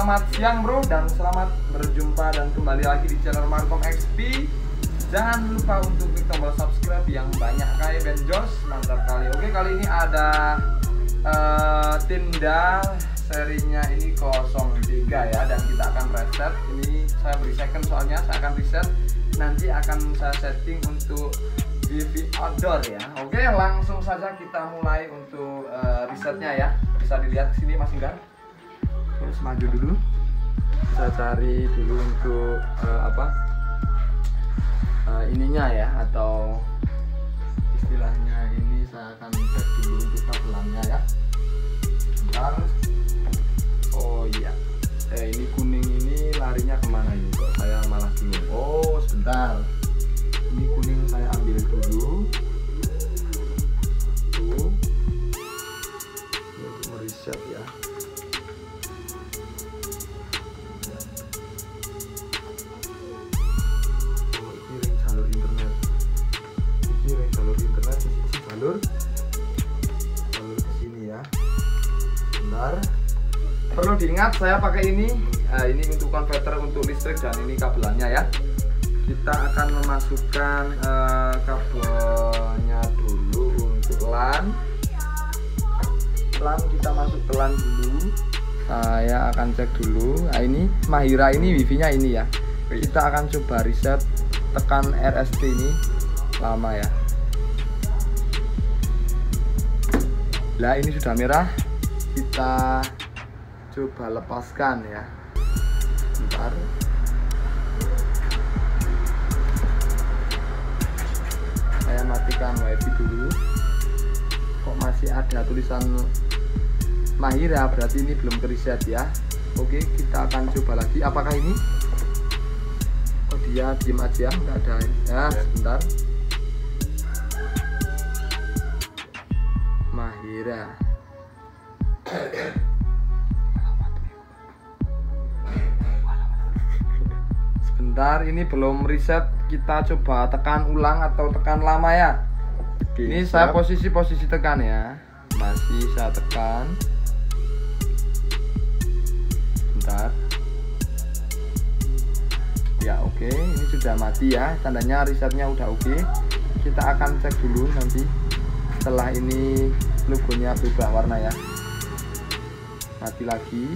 selamat siang bro, dan selamat berjumpa dan kembali lagi di channel Markom XP. Jangan lupa untuk klik tombol subscribe yang banyak kayak Ben Jos, mantap kali. Oke, kali ini ada Tindal serinya ini 03 ya, dan kita akan reset. Ini saya beri second soalnya saya akan reset, nanti akan saya setting untuk DV outdoor ya. Oke, langsung saja kita mulai untuk resetnya ya. Bisa dilihat sini Mas Inggar. Terus maju dulu, saya cari dulu untuk ininya ya, atau istilahnya ini saya akan cek dulu untuk kabelannya ya. Bentar. Oh iya, ini kuning ini larinya kemana ini kok saya malah bingung. Oh sebentar, ini kuning saya ambil dulu tuh untuk mereset ya. Jalur ke sini ya. Bentar. Perlu diingat saya pakai ini. Ini untuk konverter untuk listrik dan ini kabelannya ya. Kita akan memasukkan kabelnya dulu untuk LAN. LAN kita masuk ke LAN dulu. Saya akan cek dulu. Nah, ini Mahira ini wifi-nya ini ya. Kita akan coba reset, tekan RST ini lama ya. Lah ini sudah merah, kita coba lepaskan ya. Bentar. Saya matikan wifi dulu. Kok masih ada tulisan Mahira, berarti ini belum reset ya. Oke, kita akan coba lagi. Apakah ini? Oh dia diem aja, nggak ada ya. Sebentar. Mahira. Sebentar, ini belum reset. Kita coba tekan ulang atau tekan lama ya. Oke, ini saya posisi tekan ya. Masih saya tekan. Bentar. Ya oke, ini sudah mati ya. Tandanya resetnya udah oke. Kita akan cek dulu nanti setelah ini logonya berubah warna ya. Mati lagi.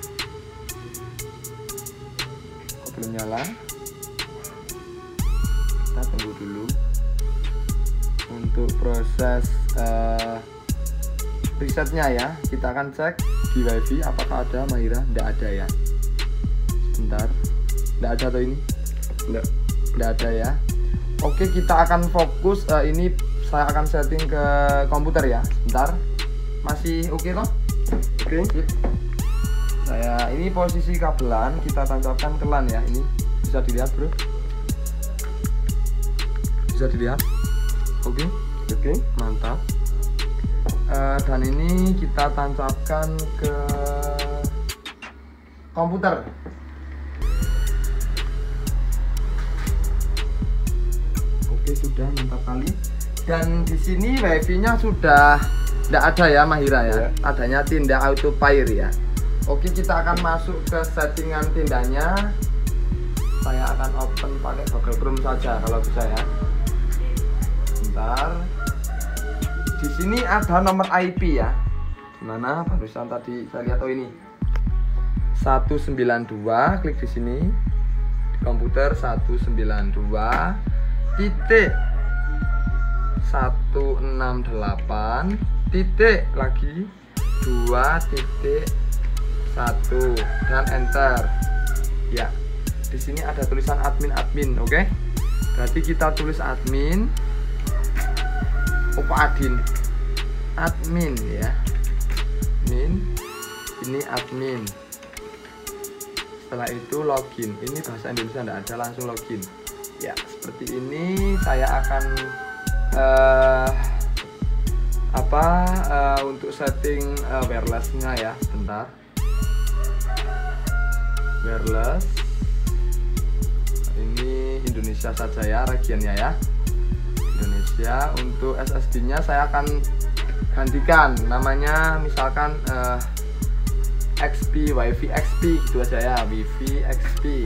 Kok belum nyala? Kita tunggu dulu untuk proses resetnya ya. Kita akan cek di wifi apakah ada Mahira. Tidak ada ya. Sebentar, tidak ada atau ini? Tidak ada ya. Oke, kita akan fokus. Ini saya akan setting ke komputer ya. Bentar. Masih oke toh? Oke. Saya ini posisi kabelan kita tancapkan ke LAN ya. Ini bisa dilihat, Bro. Bisa dilihat? Oke. Oke, mantap. Dan ini kita tancapkan ke komputer. Oke, sudah mantap kali. Dan di sini wifi-nya sudah tidak ada ya Mahira ya. Adanya Tinda Auto Pair ya. Oke, kita akan masuk ke settingan tindanya. Saya akan open pakai Google Chrome saja kalau bisa ya. Bentar. Di sini ada nomor IP ya. Gimana? Barusan tadi saya lihat, oh ini 192. Klik di sini di komputer 192 titik 168 titik lagi 2.1 dan enter ya. Di sini ada tulisan admin, oke. Berarti kita tulis admin. Admin ya. Ini admin. Setelah itu login. Ini bahasa Indonesia tidak ada, langsung login ya. Seperti ini saya akan untuk setting wirelessnya ya. Sebentar. Wireless ini Indonesia saja ya, regionnya ya Indonesia. Untuk SSD nya saya akan gantikan namanya, misalkan XP, WiFi XP gitu aja ya, WiFi XP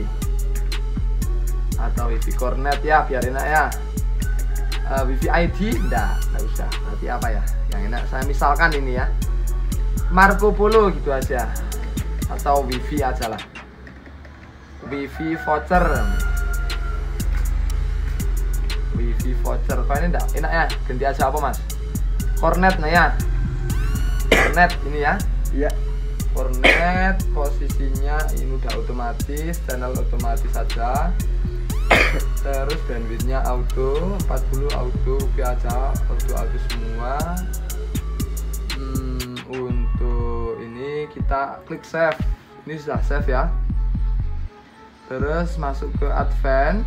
atau WiFi Cornet ya, biar enak ya. WiFi ID enggak usah. Nanti apa ya yang enak, saya misalkan ini ya, Marco Polo gitu aja, atau WiFi aja lah, WiFi voucher. WiFi voucher, kok ini enggak enak ya, ganti aja apa mas? Cornet nah ya, Cornet ini ya. Iya, Cornet posisinya ini udah otomatis, channel otomatis saja. Terus bandwidthnya auto 40, auto oke aja, auto semua. Untuk ini kita klik save, ini sudah save ya. Terus masuk ke advance,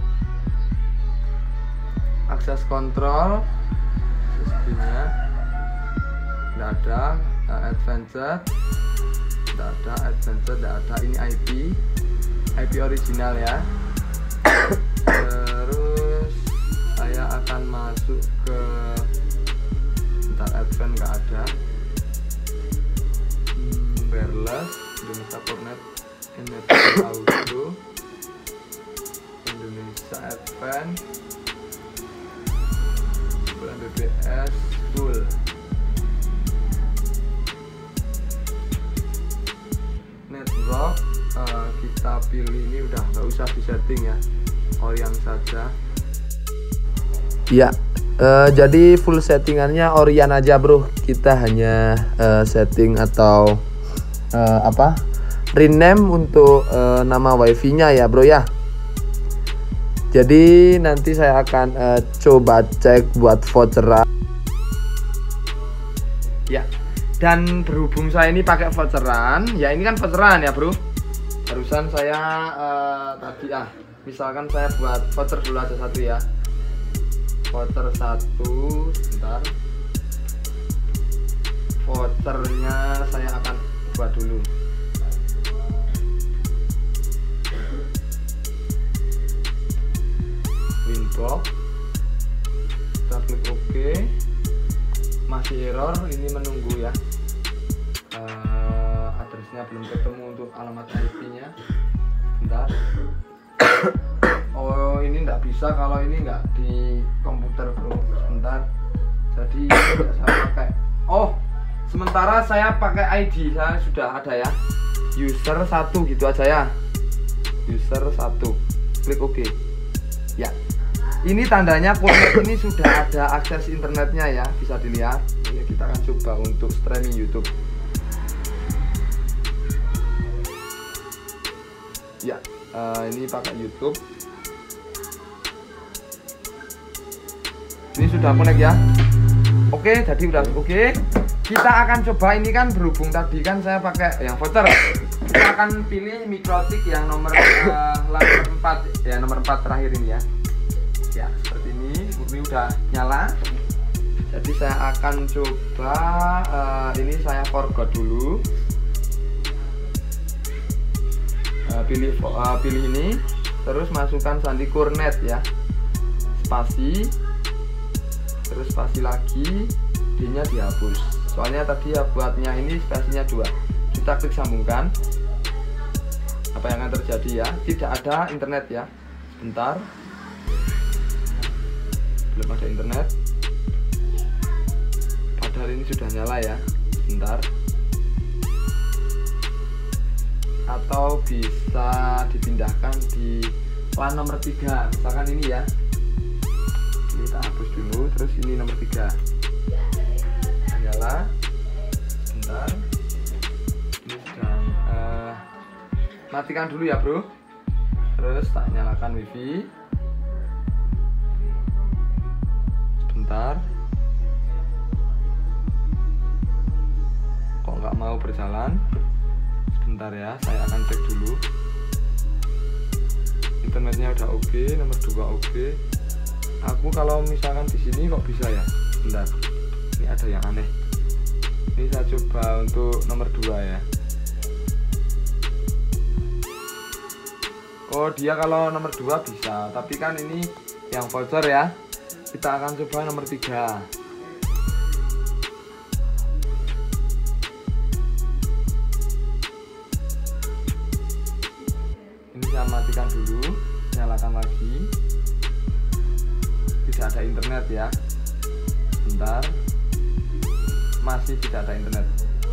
akses kontrol, sistemnya tidak ada, advanced tidak ada, advanced tidak ada. Ini IP original ya. Terus saya akan masuk ke advance, nggak ada. Wireless Indonesia Cornet, auto Indonesia advance, bulan BBS full. Network kita pilih ini, udah nggak usah di setting ya, Orion saja. Iya, jadi full settingannya Orion aja bro. Kita hanya setting atau rename untuk nama wifi nya ya bro ya. Jadi nanti saya akan coba cek buat voucheran ya. Dan berhubung saya ini pakai voucheran ya, ini kan voucheran ya bro. Barusan saya tadi misalkan saya buat voucher dulu aja satu ya, voucher satu. Sebentar, vouchernya saya akan buat dulu. Winbox, kita klik OK. Masih error, ini menunggu ya. Adresnya belum ketemu untuk alamat IP nya. Bentar. Oh ini nggak bisa kalau ini nggak di komputer bro. Sebentar, jadi saya pakai, sementara saya pakai ID, saya sudah ada ya, user 1 gitu aja ya, user 1, klik OK ya. Ini tandanya Cornet ini sudah ada akses internetnya ya, bisa dilihat. Ini kita akan coba untuk streaming YouTube ya. Ini pakai YouTube, ini sudah connect ya. Oke, jadi udah oke. Kita akan coba, ini kan berhubung tadi kan saya pakai yang voucher, kita akan pilih Mikrotik yang nomor 4 ya, nomor 4 terakhir ini ya. Ya seperti ini udah nyala. Jadi saya akan coba ini saya forgot dulu. Pilih ini, terus masukkan sandi Cornet ya, spasi, terus spasi lagi, D-nya dihapus. Soalnya tadi ya buatnya ini spasinya 2. Kita klik sambungkan. Apa yang akan terjadi ya? Tidak ada internet ya. Sebentar. Belum ada internet. Padahal ini sudah nyala ya. Sebentar. Atau bisa dipindahkan di LAN nomor 3, misalkan ini ya. Ini kita hapus dulu, terus ini nomor 3 nyala. Sebentar, ini sedang matikan dulu ya bro. Terus tak nyalakan wifi. Sebentar, kok nggak mau berjalan. Sebentar ya, saya akan cek dulu. Internetnya udah oke, nomor 2 oke. Aku kalau misalkan di sini kok bisa ya? Bentar, ini ada yang aneh. Ini saya coba untuk nomor 2 ya. Oh dia kalau nomor 2 bisa, tapi kan ini yang voucher ya. Kita akan coba nomor 3. matikan dulu, nyalakan lagi. Tidak ada internet ya, bentar, masih tidak ada internet.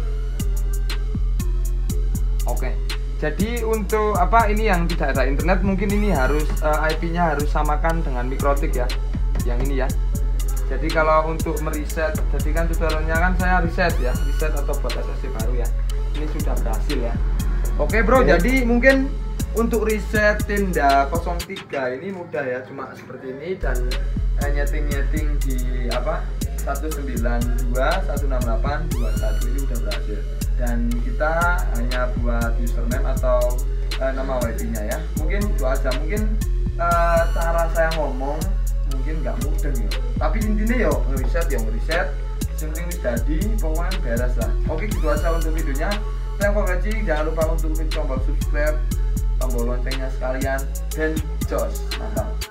Oke, jadi untuk apa ini yang tidak ada internet, mungkin ini harus IP-nya harus samakan dengan Mikrotik ya, yang ini ya. Jadi kalau untuk mereset, jadi kan tutorialnya kan saya reset atau buat SSD baru ya. Ini sudah berhasil ya. Oke bro, jadi mungkin untuk reset Tinda 03 ini mudah ya, cuma seperti ini dan nyeting di apa 192 168 21 ini udah berhasil. Dan kita hanya buat username atau nama wifi-nya ya. Mungkin itu aja. Mungkin cara saya ngomong mungkin nggak mudah ya. Tapi intinya yo ngeriset, penting wis dadi, pokoknya beres lah. Oke, gitu aja untuk videonya. Saya Kocing, jangan lupa untuk klik tombol subscribe, tombol loncengnya sekalian, dan jos, mantap.